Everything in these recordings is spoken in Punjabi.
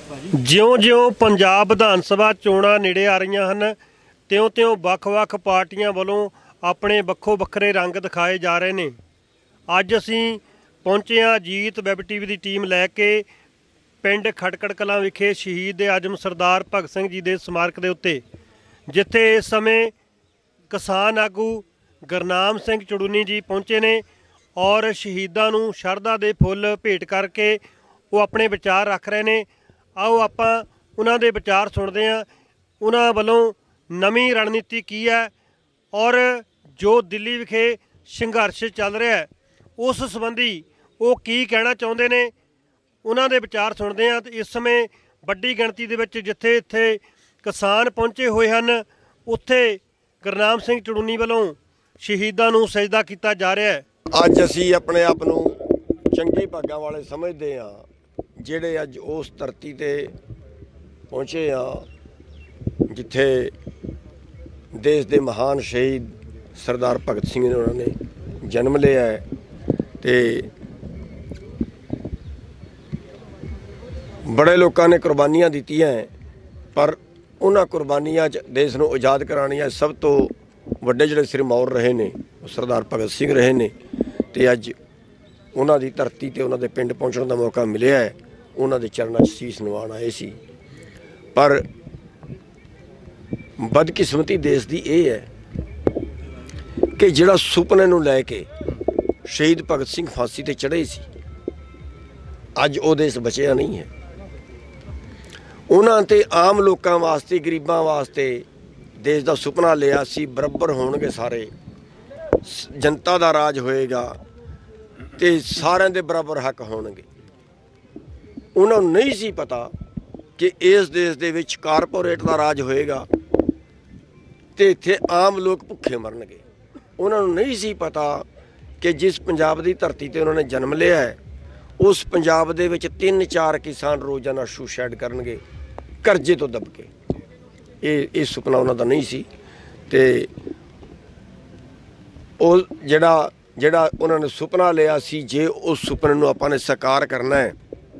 ਜਿਉਂ-ਜਿਉਂ ਪੰਜਾਬ ਵਿਧਾਨ ਸਭਾ ਚੋਣਾਂ ਨੇੜੇ ਆ ਰਹੀਆਂ ਹਨ ਤਿਉਂ-ਤਿਉਂ ਵੱਖ-ਵੱਖ ਪਾਰਟੀਆਂ ਵੱਲੋਂ ਆਪਣੇ ਵੱਖੋ ਵੱਖਰੇ ਰੰਗ ਦਿਖਾਏ ਜਾ ਰਹੇ ਨੇ। ਅੱਜ ਅਸੀਂ ਪਹੁੰਚੇ ਹਾਂ ਅਜੀਤ ਵੈਬ ਟੀਵੀ ਦੀ ਟੀਮ ਲੈ ਕੇ ਪਿੰਡ ਖਟਕੜ ਕਲਾਂ ਵਿਖੇ ਸ਼ਹੀਦ ਆਜ਼ਮ ਸਰਦਾਰ ਭਗਤ ਸਿੰਘ ਜੀ ਦੇ ਸਮਾਰਕ ਦੇ ਉੱਤੇ, ਜਿੱਥੇ ਇਸ ਸਮੇਂ ਕਿਸਾਨ ਆਗੂ ਗੁਰਨਾਮ ਸਿੰਘ ਚੜੂਨੀ ਜੀ ਪਹੁੰਚੇ ਨੇ ਔਰ ਸ਼ਹੀਦਾਂ ਨੂੰ ਸ਼ਰਧਾ ਦੇ ਫੁੱਲ ਭੇਟ ਕਰਕੇ ਉਹ ਆਪਣੇ ਵਿਚਾਰ ਰੱਖ ਰਹੇ ਨੇ। आओ ਆਪਾਂ ਉਹਨਾਂ ਦੇ ਵਿਚਾਰ ਸੁਣਦੇ ਹਾਂ। ਉਹਨਾਂ ਵੱਲੋਂ ਨਵੀਂ ਰਣਨੀਤੀ ਕੀ ਹੈ ਔਰ ਜੋ ਦਿੱਲੀ ਵਿਖੇ ਸੰਘਰਸ਼ ਚੱਲ ਰਿਹਾ ਹੈ ਉਸ ਸੰਬੰਧੀ ਉਹ ਕੀ ਕਹਿਣਾ ਚਾਹੁੰਦੇ ਨੇ, ਉਹਨਾਂ ਦੇ ਵਿਚਾਰ ਸੁਣਦੇ ਹਾਂ। ਇਸ ਸਮੇਂ ਵੱਡੀ ਗਿਣਤੀ ਦੇ ਵਿੱਚ ਜਿੱਥੇ ਇੱਥੇ ਕਿਸਾਨ ਪਹੁੰਚੇ ਹੋਏ ਹਨ ਉੱਥੇ ਗੁਰਨਾਮ ਸਿੰਘ ਚੜੂਨੀ ਵੱਲੋਂ ਸ਼ਹੀਦਾਂ ਨੂੰ ਸਜਦਾ ਕੀਤਾ ਜਾ ਰਿਹਾ ਹੈ। ਅੱਜ ਅਸੀਂ ਆਪਣੇ ਆਪ ਨੂੰ ਚੰਗੇ ਭਾਗਾਂ ਵਾਲੇ ਸਮਝਦੇ ਹਾਂ ਜਿਹੜੇ ਅੱਜ ਉਸ ਧਰਤੀ ਤੇ ਪਹੁੰਚੇ ਆ ਜਿੱਥੇ ਦੇਸ਼ ਦੇ ਮਹਾਨ ਸ਼ਹੀਦ ਸਰਦਾਰ ਭਗਤ ਸਿੰਘ ਨੇ ਉਹਨਾਂ ਨੇ ਜਨਮ ਲਿਆ ਹੈ ਤੇ ਬੜੇ ਲੋਕਾਂ ਨੇ ਕੁਰਬਾਨੀਆਂ ਦਿੱਤੀਆਂ ਪਰ ਉਹਨਾਂ ਕੁਰਬਾਨੀਆਂ 'ਚ ਦੇਸ਼ ਨੂੰ ਆਜ਼ਾਦ ਕਰਾਉਣੀਆਂ ਸਭ ਤੋਂ ਵੱਡੇ ਜਿਹੜੇ ਸਿਰਮੌਰ ਰਹੇ ਨੇ ਉਹ ਸਰਦਾਰ ਭਗਤ ਸਿੰਘ ਰਹੇ ਨੇ ਤੇ ਅੱਜ ਉਹਨਾਂ ਦੀ ਧਰਤੀ ਤੇ ਉਹਨਾਂ ਦੇ ਪਿੰਡ ਪਹੁੰਚਣ ਦਾ ਮੌਕਾ ਮਿਲਿਆ ਹੈ। ਉਹਨਾਂ ਦੇ ਚਰਨਾਂ 'ਚ ਸੀਸ ਨਿਵਾਉਣ ਆਏ ਸੀ ਪਰ ਬਦਕਿਸਮਤੀ ਦੇਸ਼ ਦੀ ਇਹ ਹੈ ਕਿ ਜਿਹੜਾ ਸੁਪਨੇ ਨੂੰ ਲੈ ਕੇ ਸ਼ਹੀਦ ਭਗਤ ਸਿੰਘ ਫਾਂਸੀ ਤੇ ਚੜ੍ਹੇ ਸੀ ਅੱਜ ਉਹ ਦੇਸ਼ ਬਚਿਆ ਨਹੀਂ ਹੈ। ਉਹਨਾਂ ਤੇ ਆਮ ਲੋਕਾਂ ਵਾਸਤੇ ਗਰੀਬਾਂ ਵਾਸਤੇ ਦੇਸ਼ ਦਾ ਸੁਪਨਾ ਲਿਆ ਸੀ ਬਰਾਬਰ ਹੋਣਗੇ ਸਾਰੇ, ਜਨਤਾ ਦਾ ਰਾਜ ਹੋਏਗਾ ਤੇ ਸਾਰਿਆਂ ਦੇ ਬਰਾਬਰ ਹੱਕ ਹੋਣਗੇ। ਉਹਨਾਂ ਨੂੰ ਨਹੀਂ ਸੀ ਪਤਾ ਕਿ ਇਸ ਦੇਸ਼ ਦੇ ਵਿੱਚ ਕਾਰਪੋਰੇਟ ਦਾ ਰਾਜ ਹੋਏਗਾ ਤੇ ਇੱਥੇ ਆਮ ਲੋਕ ਭੁੱਖੇ ਮਰਨਗੇ। ਉਹਨਾਂ ਨੂੰ ਨਹੀਂ ਸੀ ਪਤਾ ਕਿ ਜਿਸ ਪੰਜਾਬ ਦੀ ਧਰਤੀ ਤੇ ਉਹਨਾਂ ਨੇ ਜਨਮ ਲਿਆ ਹੈ ਉਸ ਪੰਜਾਬ ਦੇ ਵਿੱਚ 3-4 ਕਿਸਾਨ ਰੋਜ਼ਾਨਾ ਸੁਸਾਈਡ ਕਰਨਗੇ ਕਰਜ਼ੇ ਤੋਂ ਦਬ ਕੇ। ਇਹ ਸੁਪਨਾ ਉਹਨਾਂ ਦਾ ਨਹੀਂ ਸੀ ਤੇ ਉਹ ਜਿਹੜਾ ਉਹਨਾਂ ਨੇ ਸੁਪਨਾ ਲਿਆ ਸੀ ਜੇ ਉਸ ਸੁਪਨੇ ਨੂੰ ਆਪਾਂ ਨੇ ਸਾਕਾਰ ਕਰਨਾ ਹੈ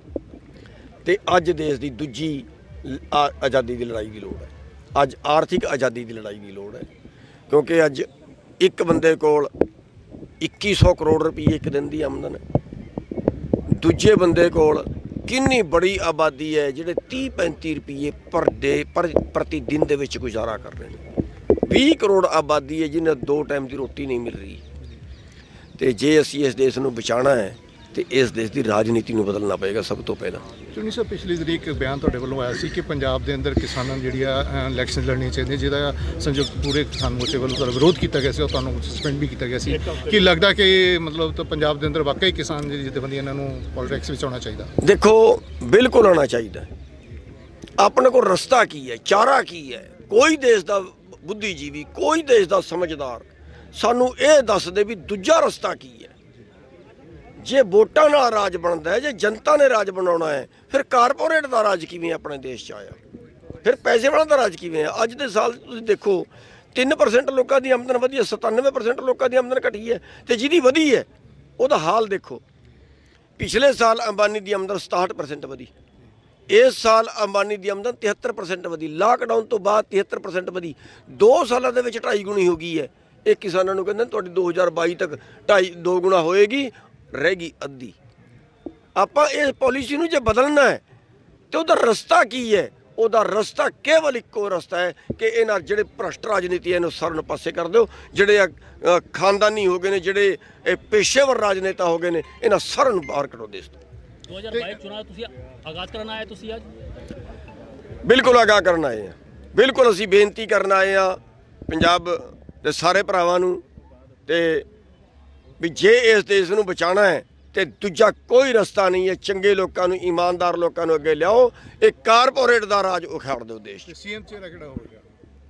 ਤੇ ਅੱਜ ਦੇਸ਼ ਦੀ ਦੂਜੀ ਆਜ਼ਾਦੀ ਦੀ ਲੜਾਈ ਦੀ ਲੋੜ ਹੈ। ਅੱਜ ਆਰਥਿਕ ਆਜ਼ਾਦੀ ਦੀ ਲੜਾਈ ਦੀ ਲੋੜ ਹੈ ਕਿਉਂਕਿ ਅੱਜ ਇੱਕ ਬੰਦੇ ਕੋਲ 2100 ਕਰੋੜ ਰੁਪਏ ਇੱਕ ਦਿਨ ਦੀ ਆਮਦਨ ਹੈ, ਦੂਜੇ ਬੰਦੇ ਕੋਲ ਕਿੰਨੀ ਬੜੀ ਆਬਾਦੀ ਹੈ ਜਿਹੜੇ 30-35 ਰੁਪਏ ਪ੍ਰਤੀ ਦਿਨ ਦੇ ਵਿੱਚ ਗੁਜ਼ਾਰਾ ਕਰ ਰਹੇ ਨੇ। 20 ਕਰੋੜ ਆਬਾਦੀ ਹੈ ਜਿਹਨਾਂ 2 ਟਾਈਮ ਦੀ ਰੋਟੀ ਨਹੀਂ ਮਿਲ ਰਹੀ ਤੇ ਜੇ ਅਸੀਂ ਇਸ ਦੇਸ਼ ਨੂੰ ਬਚਾਉਣਾ ਹੈ ਤੇ ਇਸ ਦੇਸ਼ ਦੀ ਰਾਜਨੀਤੀ ਨੂੰ ਬਦਲਣਾ ਪਏਗਾ ਸਭ ਤੋਂ ਪਹਿਲਾਂ। ਚੁਣੀ ਸਾਹਿਬ ਪਿਛਲੀ ਤਰੀਕ ਬਿਆਨ ਤੁਹਾਡੇ ਵੱਲੋਂ ਆਇਆ ਸੀ ਕਿ ਪੰਜਾਬ ਦੇ ਅੰਦਰ ਕਿਸਾਨਾਂ ਨੂੰ ਜਿਹੜੀਆਂ ਇਲੈਕਸ਼ਨ ਲੜਨੀ ਚਾਹੀਦੀ ਜਿਹਦਾ ਸੰਯੁਕਤ ਪੂਰੇ ਕਿਸਾਨ ਮੋਰਚੇ ਵੱਲੋਂ ਤੁਹਾਡਾ ਵਿਰੋਧ ਕੀਤਾ ਗਿਆ ਸੀ ਔਰ ਤੁਹਾਨੂੰ ਸਸਪੈਂਡ ਵੀ ਕੀਤਾ ਗਿਆ ਸੀ ਕਿ ਲੱਗਦਾ ਕਿ ਮਤਲਬ ਤਾਂ ਪੰਜਾਬ ਦੇ ਅੰਦਰ ਵਾਕਈ ਕਿਸਾਨ ਜਿਹੜੀ ਜਥੇਬੰਦੀਆਂ ਇਹਨਾਂ ਨੂੰ ਪੋਲੀਟਿਕਸ ਵਿੱਚ ਆਉਣਾ ਚਾਹੀਦਾ? ਦੇਖੋ ਬਿਲਕੁਲ ਆਉਣਾ ਚਾਹੀਦਾ। ਆਪਣੇ ਕੋਲ ਰਸਤਾ ਕੀ ਹੈ, ਚਾਰਾ ਕੀ ਹੈ? ਕੋਈ ਦੇਸ਼ ਦਾ ਬੁੱਧੀਜੀਵੀ, ਕੋਈ ਦੇਸ਼ ਦਾ ਸਮਝਦਾਰ ਸਾਨੂੰ ਇਹ ਦੱਸ ਦੇ ਵੀ ਦੂਜਾ ਰਸਤਾ ਕੀ ਹੈ। ਜੇ ਵੋਟਾਂ ਨਾਲ ਰਾਜ ਬਣਦਾ ਹੈ, ਜੇ ਜਨਤਾ ਨੇ ਰਾਜ ਬਣਾਉਣਾ ਹੈ ਫਿਰ ਕਾਰਪੋਰੇਟ ਦਾ ਰਾਜ ਕਿਵੇਂ ਆਪਣੇ ਦੇਸ਼ 'ਚ ਆਇਆ? ਫਿਰ ਪੈਸੇ ਵਾਲਾ ਦਾ ਰਾਜ ਕਿਵੇਂ ਆ? ਅੱਜ ਦੇ ਸਾਲ ਤੁਸੀਂ ਦੇਖੋ 3% ਲੋਕਾਂ ਦੀ ਆਮਦਨ ਵਧੀ ਹੈ, 97% ਲੋਕਾਂ ਦੀ ਆਮਦਨ ਘਟੀ ਹੈ ਤੇ ਜਿਹਦੀ ਵਧੀ ਹੈ ਉਹਦਾ ਹਾਲ ਦੇਖੋ। ਪਿਛਲੇ ਸਾਲ ਅੰਬਾਨੀ ਦੀ ਆਮਦਨ 67% ਵਧੀ, ਇਸ ਸਾਲ ਅੰਬਾਨੀ ਦੀ ਆਮਦਨ 73% ਵਧੀ, ਲਾਕਡਾਊਨ ਤੋਂ ਬਾਅਦ 73% ਵਧੀ, 2 ਸਾਲਾਂ ਦੇ ਵਿੱਚ 2.5 ਗੁਣੀ ਹੋ ਗਈ ਹੈ। ਇਹ ਕਿਸਾਨਾਂ ਨੂੰ ਕਹਿੰਦੇ ਤੁਹਾਡੀ 2022 ਤੱਕ 2.5 ਗੁਣਾ ਹੋਏਗੀ, ਰਹਿ ਗਈ ਅੱਧੀ। ਆਪਾਂ ਇਸ ਪਾਲਿਸੀ ਨੂੰ ਜੇ ਬਦਲਣਾ ਹੈ ਤੇ ਉਹਦਾ ਰਸਤਾ ਕੀ ਹੈ? ਉਹਦਾ ਰਸਤਾ ਕੇਵਲ ਇੱਕੋ ਰਸਤਾ ਹੈ ਕਿ ਇਹਨਾਂ ਜਿਹੜੇ ਭ੍ਰਸ਼ਟ ਰਾਜਨੀਤੀ ਇਹਨੂੰ ਸਾਰਿਆਂ ਨੂੰ ਪਾਸੇ ਕਰ ਦਿਓ, ਜਿਹੜੇ ਖਾਨਦਾਨੀ ਹੋ ਗਏ ਨੇ, ਜਿਹੜੇ ਇਹ ਪੇਸ਼ੇਵਰ ਰਾਜਨੇਤਾ ਹੋ ਗਏ ਨੇ, ਇਹਨਾਂ ਸਾਰਿਆਂ ਨੂੰ ਬਾਹਰ ਕੱਢੋ ਦੇਸ਼ ਤੋਂ। 2022 ਚੁਣਾਵ ਤੁਸੀਂ ਆਗਾਜ਼ ਕਰਨ ਆਏ, ਤੁਸੀਂ ਅੱਜ ਬਿਲਕੁਲ ਆਗਾਹ ਕਰਨ ਆਏ ਹਾਂ। ਬਿਲਕੁਲ ਅਸੀਂ ਬੇਨਤੀ ਕਰਨ ਆਏ ਹਾਂ ਪੰਜਾਬ ਦੇ ਸਾਰੇ ਭਰਾਵਾਂ ਨੂੰ ਤੇ ਵੀ ਜੇ ਇਸ ਦੇਸ਼ ਨੂੰ ਬਚਾਉਣਾ ਹੈ ਤੇ ਦੂਜਾ ਕੋਈ ਰਸਤਾ ਨਹੀਂ ਹੈ। ਚੰਗੇ ਲੋਕਾਂ ਨੂੰ, ਇਮਾਨਦਾਰ ਲੋਕਾਂ ਨੂੰ ਅੱਗੇ ਲਿਆਓ, ਇਹ ਕਾਰਪੋਰੇਟ ਦਾ ਰਾਜ ਉਖਾੜ ਦਿਓ ਦੇਸ਼ 'ਚ। ਸੀਐਮ ਚਿਹਰਾ ਕਿਹੜਾ ਹੋਵੇਗਾ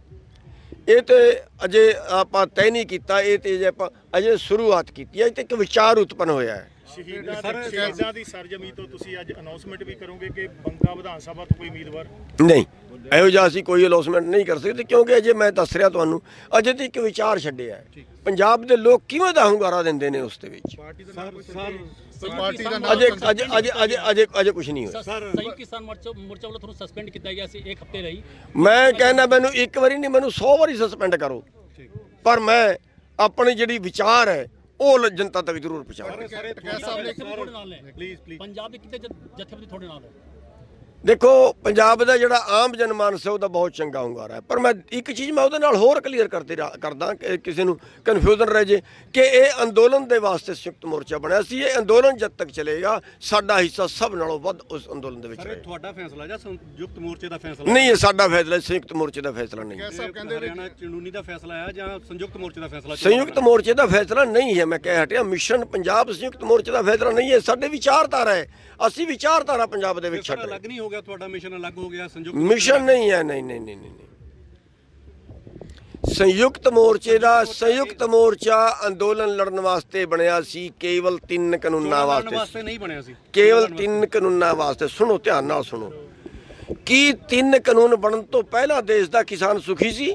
ਇਹ ਤੇ ਅਜੇ ਆਪਾਂ ਤੈਅ ਨਹੀਂ ਕੀਤਾ, ਇਹ ਤੇ ਆਪਾਂ ਅਜੇ ਸ਼ੁਰੂਆਤ ਕੀਤੀ ਹੈ ਤੇ ਇੱਕ ਵਿਚਾਰ ਉਤਪੰਨ ਹੋਇਆ ਹੈ। ਸ਼ਹੀਦਾਂ ਦੀ ਸਰਜਮੀ ਤੋਂ ਤੁਸੀਂ ਅੱਜ ਅਨਾਉਂਸਮੈਂਟ ਵੀ ਕਰੋਗੇ ਕਿ ਬੰਗਾ ਵਿਧਾਨ ਸਭਾ ਤੋਂ ਕੋਈ ਉਮੀਦਵਾਰ ਨਹੀਂ? ਇਹੋ ਜਿਹਾ ਅਸੀਂ ਕੋਈ ਅਨਾਉਂਸਮੈਂਟ ਨਹੀਂ ਕਰ ਸਕਦੇ ਕਿਉਂਕਿ ਅਜੇ ਮੈਂ ਦੱਸ ਰਿਹਾ ਤੁਹਾਨੂੰ ਅਜੇ ਤੇ ਇੱਕ ਵਿਚਾਰ ਛੱਡਿਆ ਹੈ। ਪੰਜਾਬ ਦੇ ਲੋਕ ਕਿਵੇਂ ਦਾ ਹੁੰਗਾਰਾ ਦਿੰਦੇ ਨੇ ਉਸ ਦੇ ਵਿੱਚ। ਪਾਰਟੀ ਦਾ ਨਾਮ ਅਜੇ ਕੁਝ ਨਹੀਂ ਹੋਇਆ। ਸੰਯੁਕਤ ਕਿਸਾਨ ਮੋਰਚਾ ਵੱਲੋਂ ਤੁਹਾਨੂੰ ਸਸਪੈਂਡ ਕੀਤਾ ਗਿਆ ਸੀ 1 ਹਫ਼ਤੇ ਲਈ। ਮੈਂ ਕਹਿੰਦਾ ਮੈਨੂੰ ਇੱਕ ਵਾਰੀ ਨਹੀਂ, ਮੈਨੂੰ 100 ਵਾਰੀ ਸਸਪੈਂਡ ਕਰੋ, ਪਰ ਮੈਂ ਆਪਣੀ ਜਿਹੜੀ ਵਿਚਾਰ ਹੈ ਉਹ ਜਨਤਾ ਤੱਕ ਜ਼ਰੂਰ ਪਹੁੰਚਾਵਾਂ। ਪੰਜਾਬ ਦੇ ਕਿਤੇ ਜਥੇਬੰਦੀ ਤੁਹਾਡੇ ਨਾਲ ਹੈ। ਦੇਖੋ ਪੰਜਾਬ ਦਾ ਜਿਹੜਾ ਆਮ ਜਨਮਾਨਸ ਹੈ ਉਹਦਾ ਬਹੁਤ ਚੰਗਾ ਹੁੰਗਾਰਾ ਹੈ, ਪਰ ਮੈਂ ਇੱਕ ਚੀਜ਼ ਮੈਂ ਉਹਦੇ ਨਾਲ ਹੋਰ ਕਲੀਅਰ ਕਰਦਾ ਕਿ ਕਿਸੇ ਨੂੰ ਕਨਫਿਊਜ਼ਨ ਰਹਿ ਜੇ ਕਿ ਇਹ ਅੰਦੋਲਨ ਦੇ ਵਾਸਤੇ ਸੰਯੁਕਤ ਮੋਰਚਾ ਬਣਿਆ ਸੀ। ਇਹ ਅੰਦੋਲਨ ਜਦ ਤੱਕ ਚੱਲੇਗਾ ਸਾਡਾ ਹਿੱਸਾ ਸਭ ਨਾਲੋਂ ਵੱਧ ਉਸ ਅੰਦੋਲਨ ਦੇ ਵਿੱਚ ਰਹੇਗਾ। ਤੁਹਾਡਾ ਫੈਸਲਾ ਜਾਂ ਸੰਯੁਕਤ ਮੋਰਚੇ ਦਾ ਫੈਸਲਾ? ਨਹੀਂ, ਇਹ ਸਾਡਾ ਫੈਸਲਾ, ਸੰਯੁਕਤ ਮੋਰਚੇ ਦਾ ਫੈਸਲਾ ਨਹੀਂ। ਹਰਿਆਣਾ ਚੰਡੂਨੀ ਦਾ ਫੈਸਲਾ ਹੈ ਜਾਂ ਸੰਯੁਕਤ ਮੋਰਚੇ ਦਾ ਫੈਸਲਾ? ਸੰਯੁਕਤ ਮੋਰਚੇ ਦਾ ਫੈਸਲਾ ਨਹੀਂ ਹੈ, ਮੈਂ ਕਹਿ ਹਟਿਆ। ਮਿਸ਼ਨ ਪੰਜਾਬ ਸੰਯੁਕਤ ਮੋਰਚੇ ਦਾ ਫੈਸਲਾ ਨਹੀਂ ਹੈ, ਸਾਡੇ ਵਿਚਾਰਧਾਰਾ ਹੈ। ਅਸੀਂ ਵਿਚਾਰਧਾਰਾ ਪੰਜਾਬ ਦੇ ਵਿੱਚ ਛੱਡ ਅਲੱਗ ਨਹੀਂ ਹੋ ਗਿਆ, ਤੁਹਾਡਾ ਮਿਸ਼ਨ ਅਲੱਗ ਹੋ ਗਿਆ, ਸੰਯੁਕਤ ਮਿਸ਼ਨ ਨਹੀਂ ਹੈ। ਨਹੀਂ। ਸੰਯੁਕਤ ਮੋਰਚਾ ਅੰਦੋਲਨ ਲੜਨ ਵਾਸਤੇ ਬਣਿਆ ਸੀ, ਕੇਵਲ 3 ਕਾਨੂੰਨਾਂ ਵਾਸਤੇ ਨਹੀਂ ਬਣਿਆ ਸੀ, ਕੇਵਲ 3 ਕਾਨੂੰਨਾਂ ਵਾਸਤੇ। ਸੁਣੋ, ਧਿਆਨ ਨਾਲ ਸੁਣੋ। ਕੀ 3 ਕਾਨੂੰਨ ਬਣਨ ਤੋਂ ਪਹਿਲਾਂ ਦੇਸ਼ ਦਾ ਕਿਸਾਨ ਸੁਖੀ ਸੀ?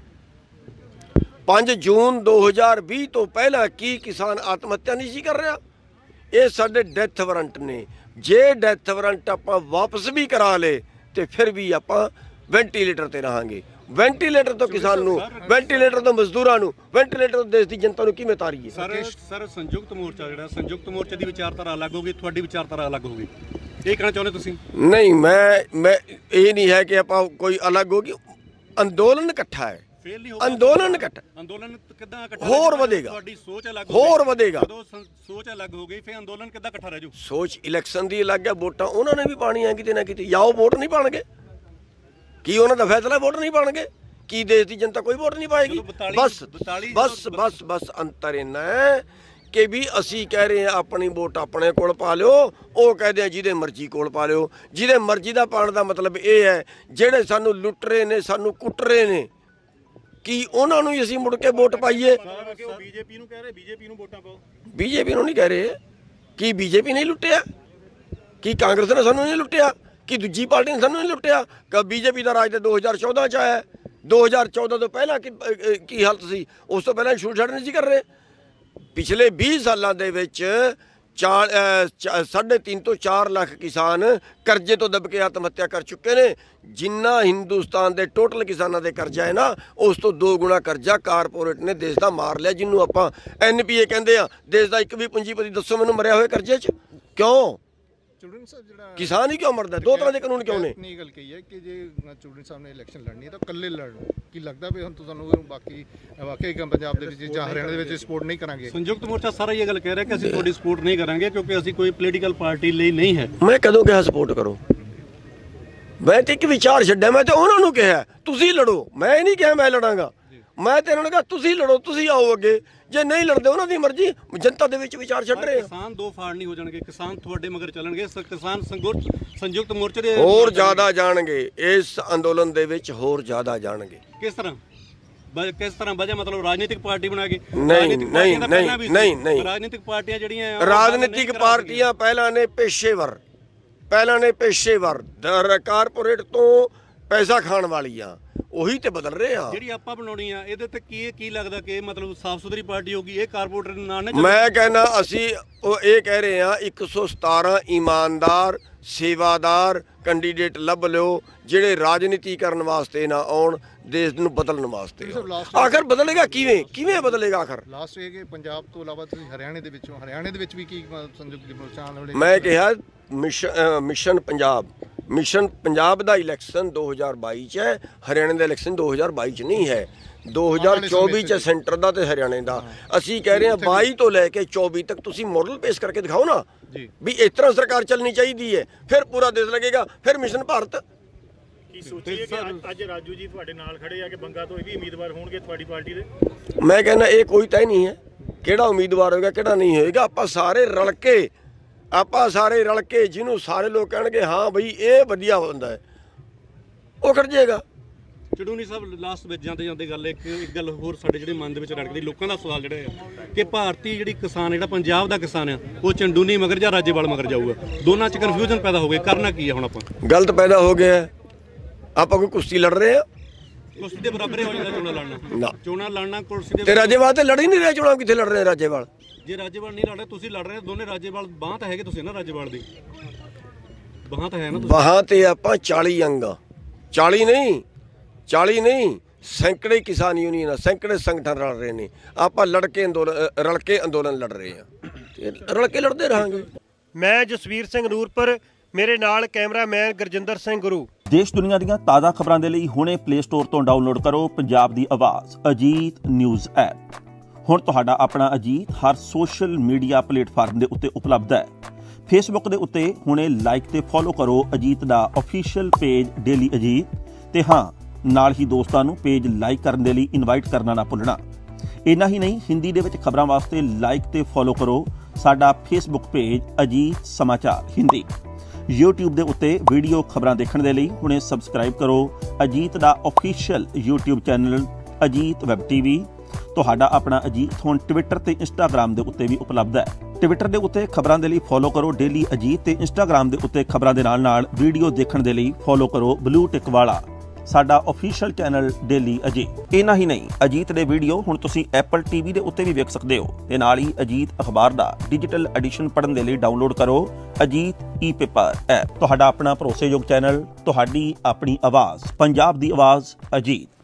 5 ਜੂਨ 2020 ਤੋਂ ਪਹਿਲਾਂ ਕੀ ਕਿਸਾਨ ਆਤਮ ਹੱਤਿਆ ਨਹੀਂ ਸੀ ਕਰ ਰਿਹਾ? ਇਹ ਸਾਡੇ ਡੈਥ ਵਾਰੰਟ ਨੇ। ਜੇ ਡੈਥ ਵਾਰੰਟ ਆਪਾਂ ਵਾਪਸ ਵੀ ਕਰਾ ਲੇ ਤੇ ਫਿਰ ਵੀ ਆਪਾਂ ਵੈਂਟੀਲੇਟਰ ਤੇ ਰਹਾਂਗੇ। ਵੈਂਟੀਲੇਟਰ ਤੋਂ ਕਿਸਾਨ ਨੂੰ, ਵੈਂਟੀਲੇਟਰ ਤੋਂ ਮਜ਼ਦੂਰਾਂ ਨੂੰ, ਵੈਂਟੀਲੇਟਰ ਤੋਂ ਦੇਸ਼ ਦੀ ਜਨਤਾ ਨੂੰ ਕਿਵੇਂ ਤਾਰੀਏ? ਸਰ ਸੰਯੁਕਤ ਮੋਰਚਾ ਜਿਹੜਾ ਸੰਯੁਕਤ ਮੋਰਚੇ ਦੀ ਵਿਚਾਰਧਾਰਾ ਅਲੱਗ ਹੋਗੀ, ਤੁਹਾਡੀ ਵਿਚਾਰਧਾਰਾ ਅਲੱਗ ਹੋਗੀ, ਇਹ ਕਹਿਣਾ ਚਾਹੁੰਦੇ ਤੁਸੀਂ? ਨਹੀਂ, ਮੈਂ ਇਹ ਨਹੀਂ ਹੈ ਕਿ ਆਪਾਂ ਕੋਈ ਅਲੱਗ ਹੋ ਗਈ। ਅੰਦੋਲਨ ਇਕੱਠਾ ਹੈ, ਅੰਦੋਲਨ ਇਕੱਠਾ, ਅੰਦੋਲਨ ਕਿੱਦਾਂ ਇਕੱਠਾ ਹੋਰ ਵਧੇਗਾ, ਤੁਹਾਡੀ ਸੋਚ ਅਲੱਗ ਹੋਰ ਵਧੇਗਾ। ਜਦੋਂ ਸੋਚ ਅਲੱਗ ਹੋ ਗਈ ਫਿਰ ਅੰਦੋਲਨ ਕਿੱਦਾਂ ਇਕੱਠਾ ਰਹਿ ਜੂ? ਸੋਚ ਇਲੈਕਸ਼ਨ ਦੀ ਅਲੱਗ ਹੈ, ਵੋਟਾਂ ਉਹਨਾਂ ਨੇ ਵੀ ਪਾਣੀਆਂ ਕਿਤੇ ਨਾ ਕਿਤੇ। ਜਾਂ ਉਹ ਵੋਟ ਨਹੀਂ ਪਾਣਗੇ? ਕੀ ਉਹਨਾਂ ਦਾ ਫੈਸਲਾ ਵੋਟ ਨਹੀਂ ਪਾਣਗੇ? ਕੀ ਦੇਸ਼ ਦੀ ਜਨਤਾ ਕੋਈ ਵੋਟ ਨਹੀਂ ਪਾਏਗੀ? ਬਸ ਅੰਤਰ ਇੰਨਾ ਹੈ ਕਿ ਵੀ ਅਸੀਂ ਕਹਿ ਰਹੇ ਹਾਂ ਆਪਣੀ ਵੋਟ ਆਪਣੇ ਕੋਲ ਪਾ ਲਿਓ, ਉਹ ਕਹਦੇ ਆ ਜਿਹਦੇ ਮਰਜ਼ੀ ਕੋਲ ਪਾ ਲਿਓ। ਜਿਹਦੇ ਮਰਜ਼ੀ ਦਾ ਪਾਣ ਦਾ ਮਤਲਬ ਇਹ ਹੈ ਜਿਹੜੇ ਸਾਨੂੰ ਲੁੱਟ ਰਹੇ ਨੇ, ਸਾਨੂੰ ਕੁੱਟ ਰਹੇ ਨੇ, ਕੀ ਉਹਨਾਂ ਨੂੰ ਹੀ ਅਸੀਂ ਮੁੜ ਕੇ ਵੋਟ ਪਾਈਏ? ਬੀਜੇਪੀ ਨੂੰ ਕਹਿ ਰਹੇ ਬੀਜੇਪੀ ਨੂੰ ਵੋਟਾਂ ਪਾਓ। ਬੀਜੇਪੀ ਨੂੰ ਨਹੀਂ ਕਹਿ ਰਹੇ। ਕੀ ਬੀਜੇਪੀ ਨਹੀਂ ਲੁੱਟਿਆ? ਕੀ ਕਾਂਗਰਸ ਨੇ ਸਾਨੂੰ ਨਹੀਂ ਲੁੱਟਿਆ? ਕੀ ਦੂਜੀ ਪਾਰਟੀ ਨੇ ਸਾਨੂੰ ਨਹੀਂ ਲੁੱਟਿਆ? ਕਿ ਬੀਜੇਪੀ ਦਾ ਰਾਜ ਤਾਂ 2014 ਚ ਆਇਆ। 2014 ਤੋਂ ਪਹਿਲਾਂ ਕੀ ਹਾਲਤ ਸੀ? ਉਸ ਤੋਂ ਪਹਿਲਾਂ ਛੂਟ ਛਾਟ ਨਹੀਂ ਸੀ ਕਰ ਰਹੇ। ਪਿਛਲੇ 20 ਸਾਲਾਂ ਦੇ ਵਿੱਚ 3.5 ਤੋਂ 4 ਲੱਖ ਕਿਸਾਨ ਕਰਜ਼ੇ ਤੋਂ ਦਬ ਕੇ ਆਤਮ ਹੱਤਿਆ ਕਰ ਚੁੱਕੇ ਨੇ। ਜਿੰਨਾ ਹਿੰਦੁਸਤਾਨ ਦੇ ਟੋਟਲ ਕਿਸਾਨਾਂ ਦੇ ਕਰਜ਼ਾ ਹੈ ਨਾ, ਉਸ ਤੋਂ 2 ਗੁਣਾ ਕਰਜ਼ਾ ਕਾਰਪੋਰੇਟ ਨੇ ਦੇਸ਼ ਦਾ ਮਾਰ ਲਿਆ, ਜਿਹਨੂੰ ਆਪਾਂ NPA ਕਹਿੰਦੇ ਆ। ਦੇਸ਼ ਦਾ ਇੱਕ ਵੀ ਪੂੰਜੀਪਤੀ ਦੱਸੋ ਮੈਨੂੰ ਮਰਿਆ ਹੋਇਆ ਕਰਜ਼ੇ 'ਚ? ਕਿਉਂ? ਚੌਧਰੀ ਸਾਹਿਬ ਜਿਹੜਾ ਕਿਸਾਨ ਹੀ ਕਿਉਂ ਮਰਦਾ? 2 ਤਰ੍ਹਾਂ ਦੇ ਕਾਨੂੰਨ ਕਿਉਂ ਨੇ? ਨਹੀਂ ਗੱਲ ਕਹੀ ਹੈ ਕਿ ਜੇ ਚੌਧਰੀ ਸਾਹਿਬ ਨੇ ਇਲੈਕਸ਼ਨ ਲੜਨੀ ਹੈ ਤਾਂ ਇਕੱਲੇ ਲੜਨ। ਕੀ ਲੱਗਦਾ ਵੀ ਹੁਣ ਤੁਹਾਨੂੰ ਬਾਕੀ ਵਾਕਈ ਪੰਜਾਬ ਦੇ ਵਿੱਚ ਜਾਂ ਹਰਿਆਣਾ ਦੇ ਵਿੱਚ ਸਪੋਰਟ ਨਹੀਂ ਕਰਾਂਗੇ? ਸੰਯੁਕਤ ਮੋਰਚਾ ਸਾਰਾ ਇਹ ਗੱਲ ਕਹਿ ਰਿਹਾ ਕਿ ਅਸੀਂ ਤੁਹਾਡੀ ਸਪੋਰਟ ਨਹੀਂ ਕਰਾਂਗੇ ਕਿਉਂਕਿ ਅਸੀਂ ਕੋਈ ਪੋਲੀਟੀਕਲ ਪਾਰਟੀ ਲਈ ਨਹੀਂ ਹੈ। ਮੈਂ ਕਦੋਂ ਕਿਹਾ ਸਪੋਰਟ ਕਰੋ? ਮੈਂ ਤੇ ਇੱਕ ਵਿਚਾਰ ਛੱਡਿਆ। ਮੈਂ ਤੇ ਉਹਨਾਂ ਨੂੰ ਕਿਹਾ ਤੁਸੀਂ ਲੜੋ, ਮੈਂ ਨਹੀਂ ਕਿਹਾ ਮੈਂ ਲੜਾਂਗਾ। ਮੈਂ ਤੇ ਉਹਨਾਂ ਨੂੰ ਕਿਹਾ ਤੁਸੀਂ ਲੜੋ, ਤੁਸੀਂ ਆਓ ਅੱਗੇ। ਜੇ ਨਹੀਂ ਲੜਦੇ ਉਹਨਾਂ ਦੀ ਮਰਜ਼ੀ, ਜਨਤਾ ਦੇ ਵਿੱਚ ਵਿਚਾਰ ਛੱਡ ਰਹੇ ਆ। ਕਿਸਾਨ 2 ਫਾੜ ਨਹੀਂ ਹੋ ਜਾਣਗੇ, ਕਿਸਾਨ ਤੁਹਾਡੇ ਮਗਰ ਚੱਲਣਗੇ। ਕਿਸਾਨ ਸੰਯੁਕਤ ਮੋਰਚੇ ਦੇ ਹੋਰ ਜ਼ਿਆਦਾ ਜਾਣਗੇ ਇਸ ਅੰਦੋਲਨ ਦੇ ਵਿੱਚ, ਹੋਰ ਜ਼ਿਆਦਾ ਜਾਣਗੇ। ਕਿਸ ਤਰ੍ਹਾਂ ਵਜ੍ਹਾ ਮਤਲਬ ਰਾਜਨੀਤਿਕ ਪਾਰਟੀ ਬਣਾ ਕੇ? ਨਹੀਂ ਰਾਜਨੀਤਿਕ ਪਾਰਟੀਆਂ ਜਿਹੜੀਆਂ ਰਾਜਨੀਤਿਕ ਪਾਰਟੀਆਂ ਪਹਿਲਾਂ ਨੇ ਪੇਸ਼ੇਵਰ ਕਾਰਪੋਰੇਟ ਤੋਂ ਪੈਸਾ ਖਾਣ ਵਾਲੀਆਂ, ਉਹੀ ਤੇ ਬਦਲ ਰਹੇ ਆ। ਜਿਹੜੀ ਆਪਾਂ ਬਣਾਉਣੀ ਆ ਇਹਦੇ ਤੇ ਕੀ ਲੱਗਦਾ ਕਿ ਮਤਲਬ ਸਾਫ ਸੁਥਰੀ ਪਾਰਟੀ ਹੋਗੀ? ਇਹ ਕਾਰਪੋਰੇਟਰ ਦੇ ਨਾਂ ਨੇ। ਮੈਂ ਕਹਿੰਦਾ ਅਸੀਂ ਇਹ ਕਹਿ ਰਹੇ ਆ 117 ਇਮਾਨਦਾਰ ਸੇਵਾਦਾਰ ਕੈਂਡੀਡੇਟ ਲੱਭ ਲਿਓ ਜਿਹੜੇ ਰਾਜਨੀਤੀ ਕਰਨ ਵਾਸਤੇ ਨਾ ਆਉਣ, ਦੇਸ਼ ਨੂੰ ਬਦਲਣ ਵਾਸਤੇ। ਆਖਰ ਬਦਲੇਗਾ ਕਿਵੇਂ ਬਦਲੇਗਾ ਆਖਰ? ਲਾਸਟ ਇਹ ਕਿ ਪੰਜਾਬ ਤੋਂ ਇਲਾਵਾ ਤੁਸੀਂ ਹਰਿਆਣੇ ਦੇ ਵਿੱਚ ਵੀ ਕੀ ਸੰਯੁਕਤ ਮੋਰਚਾ ਵਾਲੇ? ਮੈਂ ਕਿਹਾ ਮਿਸ਼ਨ ਪੰਜਾਬ ਦਾ ਇਲੈਕਸ਼ਨ 2022 ਚ ਹੈ, ਹਰਿਆਣੇ ਦਾ ਇਲੈਕਸ਼ਨ 2022 ਚ ਨਹੀਂ ਹੈ। 2024 ਚ ਸੈਂਟਰ ਦਾ ਤੇ ਹਰਿਆਣੇ ਦਾ। ਅਸੀਂ ਕਹਿ ਰਹੇ ਹਾਂ 22 ਤੋਂ ਲੈ ਕੇ 24 ਤੱਕ ਤੁਸੀਂ ਮਾਡਲ ਪੇਸ਼ ਕਰਕੇ ਦਿਖਾਓ ਨਾ ਵੀ ਇਸ ਤਰ੍ਹਾਂ ਸਰਕਾਰ ਚੱਲਣੀ ਚਾਹੀਦੀ ਹੈ, ਫਿਰ ਪੂਰਾ ਦੇਸ਼ ਲੱਗੇਗਾ, ਫਿਰ ਮਿਸ਼ਨ ਭਾਰਤ। ਕੀ ਸੋਚੀਏ ਕਿ ਅੱਜ ਰਾਜੂ ਜੀ ਤੁਹਾਡੇ ਨਾਲ ਖੜੇ ਆ ਕਿ ਬੰਗਾ ਤੋਂ ਇਹ ਵੀ ਉਮੀਦਵਾਰ ਹੋਣਗੇ ਤੁਹਾਡੀ ਪਾਰਟੀ ਦੇ? ਮੈਂ ਕਹਿੰਦਾ ਇਹ ਕੋਈ ਤੈਅ ਨਹੀਂ ਹੈ ਕਿਹੜਾ ਉਮੀਦਵਾਰ ਹੋਏਗਾ ਕਿਹੜਾ ਨਹੀਂ ਹੋਏਗਾ। ਆਪਾਂ ਸਾਰੇ ਰਲ ਕੇ ਜਿਹਨੂੰ ਸਾਰੇ ਲੋਕ ਕਹਿਣਗੇ ਹਾਂ ਬਈ ਇਹ ਵਧੀਆ ਹੁੰਦਾ ਹੈ, ਉਹ ਖੜ ਜਾਏਗਾ। ਚੰਡੂਨੀ ਸਾਹਿਬ ਲਾਸਟ ਵਿੱਚ ਜਾਂਦੇ ਗੱਲ ਇੱਕ ਗੱਲ ਹੋਰ ਸਾਡੇ ਜਿਹੜੇ ਮਨ ਦੇ ਵਿੱਚ ਰੜਕਦੀ, ਲੋਕਾਂ ਦਾ ਸਵਾਲ ਜਿਹੜਾ ਹੈ ਕਿ ਭਾਰਤੀ ਜਿਹੜੀ ਕਿਸਾਨ ਜਿਹੜਾ ਪੰਜਾਬ ਦਾ ਕਿਸਾਨ ਆ ਉਹ ਚੰਡੂਨੀ ਮਗਰ ਜਾਂ ਰਾਜੇਵਾਲ ਮਗਰ ਜਾਊਗਾ, ਦੋਨਾਂ 'ਚ ਕਨਫਿਊਜ਼ਨ ਪੈਦਾ ਹੋ ਗਈ। ਕਰਨਾ ਕੀ ਹੈ ਹੁਣ ਆਪਾਂ? ਗਲਤ ਪੈਦਾ ਹੋ ਗਿਆ। ਆਪਾਂ ਕੋਈ ਕੁਸ਼ਤੀ ਲੜ ਰਹੇ ਆ? ਕੁਰਸੀ ਦੇ ਬਰਾਬਰ ਹੀ ਹੋ ਜਾਂਦਾ ਚੋਣਾਂ ਲੜਨਾ। ਨਾ ਚੋਣਾਂ ਲੜਨਾ ਕੁਰਸੀ ਦੇ ਤੇ ਰਾਜੇਵਾਲ ਤੇ ਲੜ ਹੀ ਨਹੀਂ ਰਿਹਾ ਚੋਣਾਂ, ਕਿੱਥੇ ਲੜ ਰਹੇ ਰਾਜੇਵਾਲ? ਜੇ ਰਾਜੇਵਾਲ ਨਹੀਂ ਲੜ ਰਹੇ, ਤੁਸੀਂ ਲੜ ਰਹੇ ਦੋਨੇ ਰਾਜੇਵਾਲ, ਬਾਂਹ ਤਾਂ ਹੈਗੇ ਤੁਸੀਂ ਨਾ ਰਾਜੇਵਾਲ ਦੀ, ਬਾਂਹ ਤਾਂ ਹੈ ਨਾ ਤੁਸੀਂ। ਬਾਹਾਂ ਤੇ ਆਪਾਂ 40 ਅੰਗ, 40 ਨਹੀਂ ਸੈਂਕੜੇ ਕਿਸਾਨ ਯੂਨੀਅਨ, ਸੈਂਕੜੇ ਸੰਗਠਨ ਰਲ ਰਹੇ ਨੇ। ਆਪਾਂ ਰਲ ਕੇ ਅੰਦੋਲਨ ਲੜ ਰਹੇ ਆ ਤੇ ਰਲ ਕੇ ਲੜਦੇ ਰਹਾਂਗੇ। ਮੈਂ ਜਸਵੀਰ ਸਿੰਘ ਨੂਰਪੁਰ, ਮੇਰੇ ਨਾਲ ਕੈਮਰਾਮੈਨ ਗੁਰਜਿੰਦਰ ਸਿੰਘ ਗੁਰੂ। ਦੇਸ਼ ਦੁਨੀਆ ਦੀਆਂ ਤਾਜ਼ਾ ਖਬਰਾਂ ਦੇ ਲਈ ਹੁਣੇ ਪਲੇ ਸਟੋਰ ਤੋਂ ਡਾਊਨਲੋਡ ਕਰੋ ਪੰਜਾਬ ਦੀ ਆਵਾਜ਼ ਅਜੀਤ ਨਿਊਜ਼ ਐਪ। ਹੁਣ ਤੁਹਾਡਾ ਆਪਣਾ ਅਜੀਤ ਹਰ ਸੋਸ਼ਲ ਮੀਡੀਆ ਪਲੇਟਫਾਰਮ ਦੇ ਉੱਤੇ ਉਪਲਬਧ ਹੈ। ਫੇਸਬੁੱਕ ਦੇ ਉੱਤੇ ਹੁਣੇ ਲਾਈਕ ਤੇ ਫੋਲੋ ਕਰੋ ਅਜੀਤ ਦਾ ਅਫੀਸ਼ੀਅਲ ਪੇਜ ਡੇਲੀ ਅਜੀਤ, ਤੇ ਹਾਂ ਨਾਲ ਹੀ ਦੋਸਤਾਂ ਨੂੰ ਪੇਜ ਲਾਈਕ ਕਰਨ ਦੇ ਲਈ ਇਨਵਾਈਟ ਕਰਨਾ ਨਾ ਭੁੱਲਣਾ। ਇੰਨਾ ਹੀ ਨਹੀਂ, ਹਿੰਦੀ ਦੇ ਵਿੱਚ ਖਬਰਾਂ ਵਾਸਤੇ ਲਾਈਕ ਤੇ ਫੋਲੋ ਕਰੋ ਸਾਡਾ ਫੇਸਬੁੱਕ ਪੇਜ ਅਜੀਤ ਸਮਾਚਾਰ ਹਿੰਦੀ। YouTube ਦੇ ਉੱਤੇ ਵੀਡੀਓ ਖਬਰਾਂ ਦੇਖਣ ਦੇ ਲਈ ਹੁਣੇ ਸਬਸਕ੍ਰਾਈਬ ਕਰੋ ਅਜੀਤ ਦਾ official YouTube channel Ajit web TV. ਤੁਹਾਡਾ ਆਪਣਾ ਅਜੀਤ ਹੁਣ ਟਵਿੱਟਰ ਤੇ ਇੰਸਟਾਗ੍ਰਾਮ ਦੇ ਉੱਤੇ ਵੀ ਉਪਲਬਧ ਹੈ। ਟਵਿੱਟਰ ਦੇ ਉੱਤੇ ਖਬਰਾਂ ਦੇ ਲਈ ਫੋਲੋ ਕਰੋ ਡੇਲੀ ਅਜੀਤ, ਤੇ ਇੰਸਟਾਗ੍ਰਾਮ ਦੇ ਉੱਤੇ ਖਬਰਾਂ ਦੇ ਨਾਲ ਵੀਡੀਓ ਦੇਖਣ ਦੇ ਲਈ ਫੋਲੋ ਕਰੋ ਬਲੂ ਟਿਕ ਵਾਲਾ ਸਾਡਾ ਅਫੀਸ਼ੀਅਲ ਚੈਨਲ ਡੇਲੀ ਅਜੀਤ। ਇੰਨਾ ਹੀ ਨਹੀਂ, ਅਜੀਤ ਦੇ ਵੀਡੀਓ ਹੁਣ ਤੁਸੀਂ ਐਪਲ TV ਦੇ ਉੱਤੇ ਵੀ ਵੇਖ ਸਕਦੇ ਹੋ, ਤੇ ਨਾਲ ਹੀ ਅਜੀਤ ਅਖਬਾਰ ਦਾ ਡਿਜੀਟਲ ਐਡੀਸ਼ਨ ਪੜ੍ਹਨ ਦੇ ਲਈ ਡਾਊਨਲੋਡ ਕਰੋ ਅਜੀਤ ਈ-ਪੇਪਰ ਐਪ। ਤੁਹਾਡਾ ਆਪਣਾ ਭਰੋਸੇਯੋਗ ਚੈਨਲ, ਤੁਹਾਡੀ ਆਪਣੀ ਆਵਾਜ਼, ਪੰਜਾਬ ਦੀ ਆਵਾਜ਼ ਅਜੀਤ।